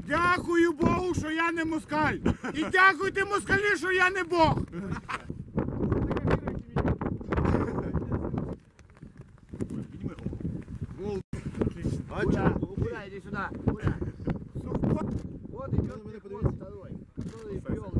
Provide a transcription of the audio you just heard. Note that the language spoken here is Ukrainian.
Дякую Богу, що я не москаль. І дякуйте москалі, що я не Бог. Куда, иди сюда. Куда? Вот идет, второй. Который вел